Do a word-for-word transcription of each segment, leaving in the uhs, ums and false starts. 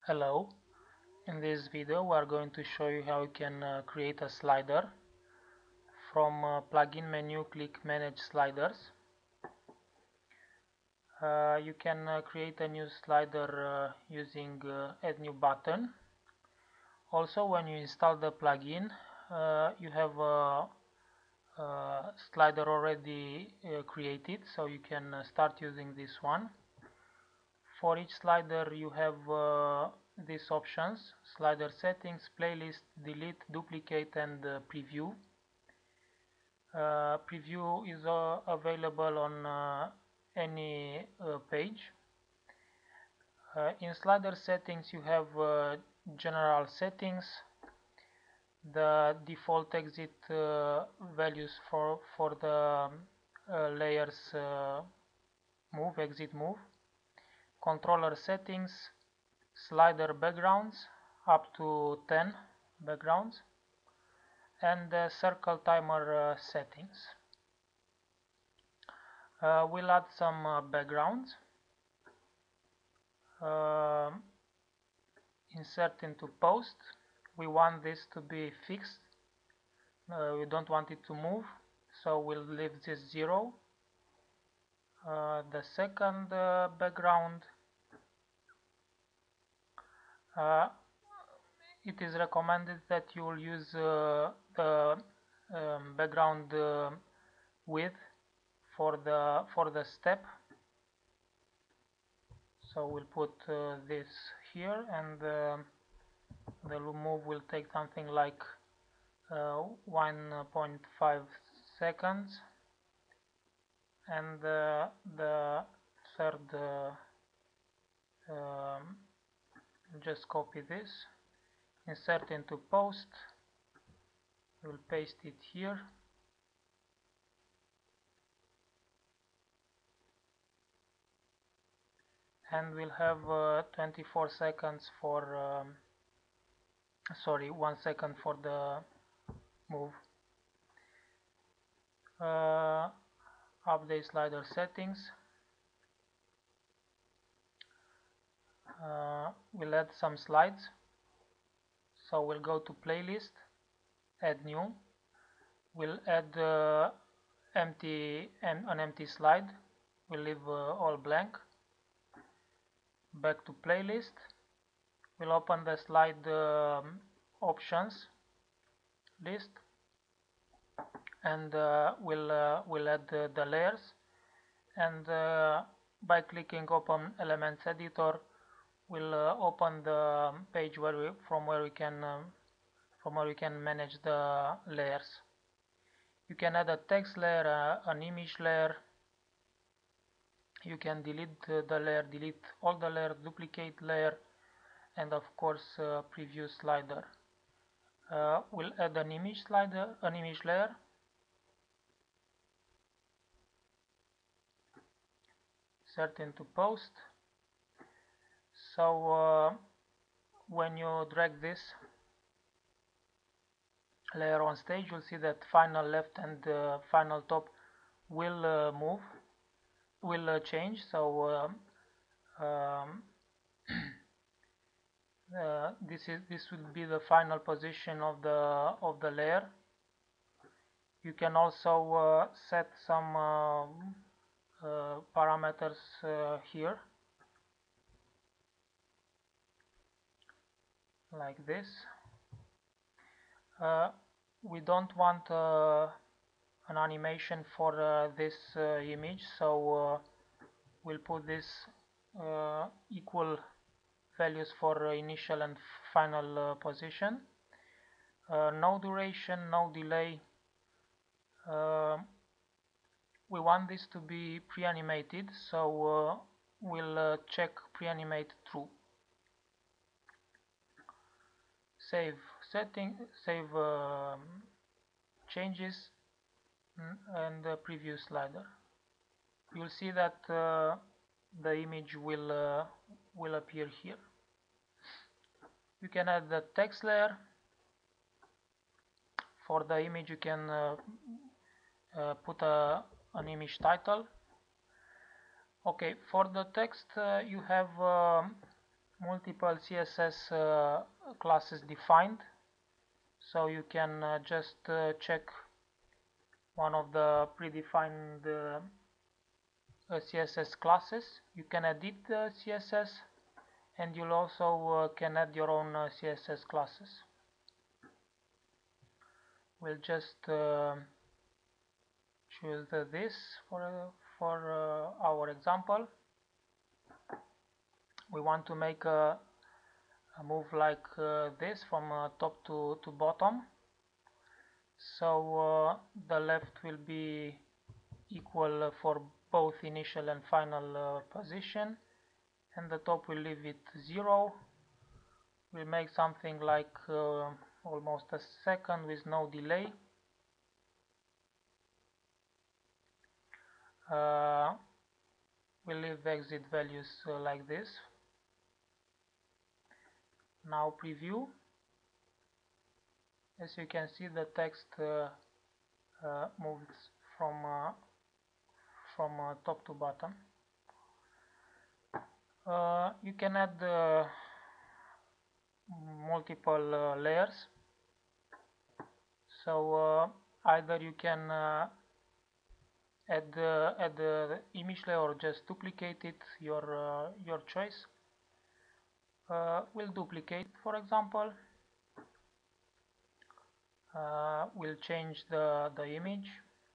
Hello, in this video we are going to show you how you can uh, create a slider. From uh, plugin menu, click manage sliders. Uh, you can uh, create a new slider uh, using uh, add new button. Also, when you install the plugin, uh, you have a, a slider already uh, created, so you can uh, start using this one. For each slider you have uh, these options: slider settings, playlist, delete, duplicate, and uh, preview. Uh, preview is uh, available on uh, any uh, page. Uh, in slider settings you have uh, general settings, the default exit uh, values for, for the um, uh, layers uh, move, exit move, controller settings, slider backgrounds up to ten backgrounds, and the circle timer uh, settings. Uh, we'll add some uh, backgrounds. Uh, insert into post. We want this to be fixed. Uh, we don't want it to move, so we'll leave this zero. Uh, the second uh, background, uh, it is recommended that you will use uh, the um, background uh, width for the for the step. So we'll put uh, this here, and uh, the move will take something like uh, one point five seconds, and uh, the third uh, um, just copy this, insert into post, we'll paste it here, and we'll have uh, twenty-four seconds for um, sorry one second for the move. Uh, update slider settings. Uh, we'll add some slides, so we'll go to playlist, add new, we'll add uh, empty and an empty slide, we'll leave uh, all blank. Back to playlist, we'll open the slide um, options list, and uh, we'll uh, we'll add uh, the layers, and uh, by clicking open elements editor, we'll uh, open the page where we, from where we can um, from where we can manage the layers. You can add a text layer, uh, an image layer. You can delete uh, the layer, delete all the layers, duplicate layer, and of course uh, preview slider. Uh, we'll add an image slider, an image layer. Insert into post. So uh, when you drag this layer on stage, you'll see that final left and uh, final top will uh, move, will uh, change. So uh, um, uh, this is this will be the final position of the of the layer. You can also uh, set some uh, uh, parameters uh, here, like this. Uh, we don't want uh, an animation for uh, this uh, image, so uh, we'll put this uh, equal values for uh, initial and final uh, position. Uh, no duration, no delay. Uh, we want this to be pre-animated, so uh, we'll uh, check pre-animate true. Save setting, save uh, changes, and the preview slider. You'll see that uh, the image will uh, will appear here. You can add the text layer. For the image, you can uh, uh, put a, an image title. Okay, for the text, uh, you have um, multiple C S S uh, classes defined, so you can uh, just uh, check one of the predefined uh, uh, C S S classes. You can edit the C S S, and you also uh, can add your own uh, C S S classes. We'll just uh, choose uh, this for, uh, for uh, our example. We want to make a, a move like uh, this from uh, top to, to bottom. So uh, the left will be equal for both initial and final uh, position, and the top will leave it zero. We'll make something like uh, almost a second with no delay. Uh, we'll leave exit values uh, like this. Now preview. As you can see, the text uh, uh, moves from uh, from uh, top to bottom. Uh, you can add uh, multiple uh, layers. So uh, either you can uh, add the add the image layer or just duplicate it, your uh, your choice. Uh, we'll duplicate, for example. Uh, we'll change the the image.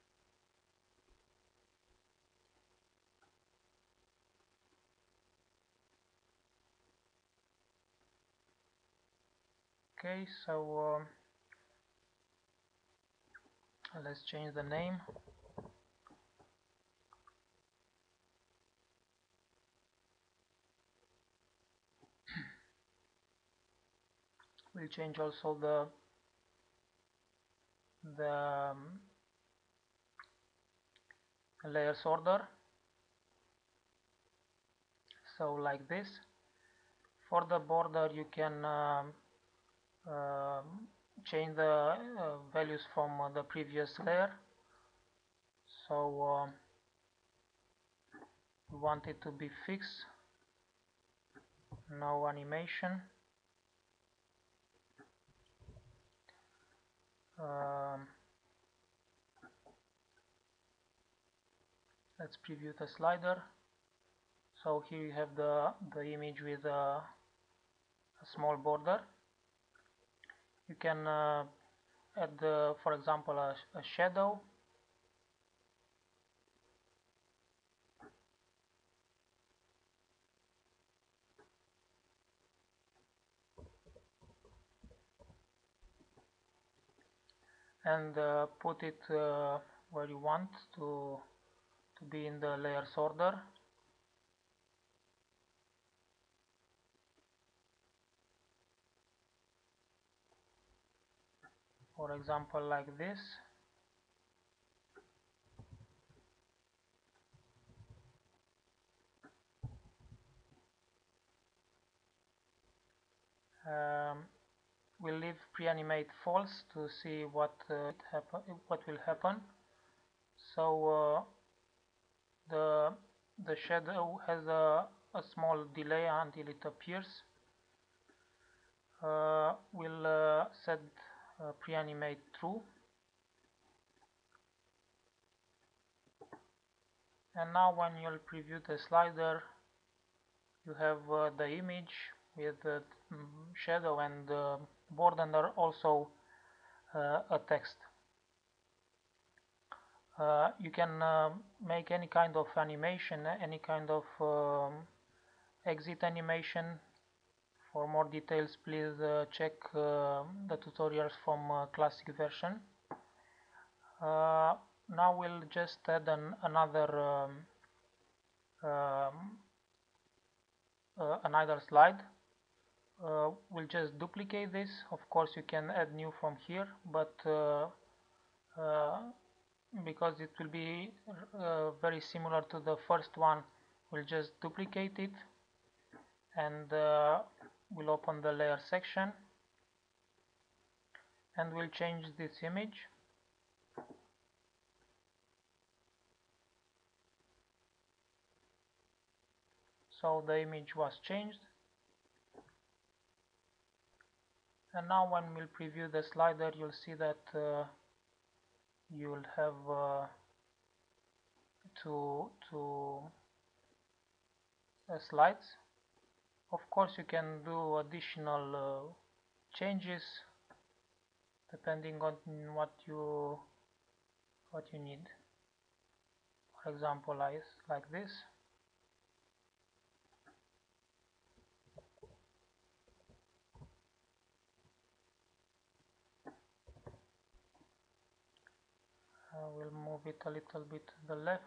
Okay, so um, let's change the name. We'll change also the the um, layers order, so like this. For the border, you can um, uh, change the uh, values from uh, the previous layer. So uh, we want it to be fixed, no animation. Um, let's preview the slider. So here you have the the image with a, a small border. You can uh, add, uh, for example, a, a shadow. And uh, put it uh, where you want to to be in the layers order. For example, like this. Um, we'll leave pre-animate false to see what uh, happen, what will happen. So uh, the the shadow has a, a small delay until it appears. Uh, we'll uh, set uh, pre-animate true, and now when you'll preview the slider, you have uh, the image with the mm, shadow and the border, and also uh, a text. Uh, you can uh, make any kind of animation, any kind of um, exit animation. For more details, please uh, check uh, the tutorials from uh, classic version. Uh, now we'll just add an, another um, um, uh, another slide. Uh, we'll just duplicate this. Of course, you can add new from here, but uh, uh, because it will be uh, very similar to the first one, we'll just duplicate it, and uh, we'll open the layer section, and we'll change this image. So the image was changed. And now when we'll preview the slider, you'll see that uh, you'll have uh, two, two uh, slides. Of course, you can do additional uh, changes depending on what you what you need. For example, like this. I will move it a little bit to the left.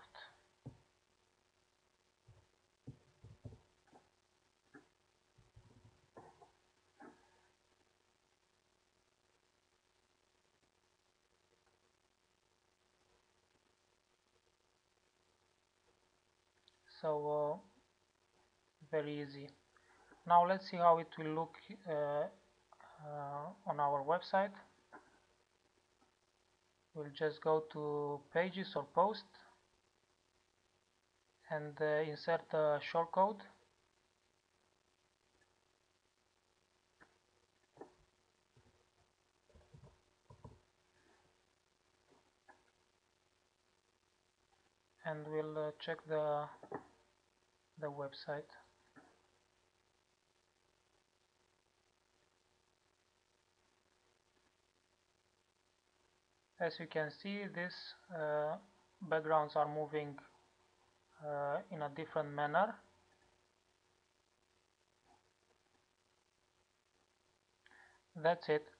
So uh, very easy. Now let's see how it will look uh, uh, on our website. We'll just go to pages or post and uh, insert a shortcode. And we'll uh, check the the website. As you can see, these uh, backgrounds are moving uh, in a different manner. That's it.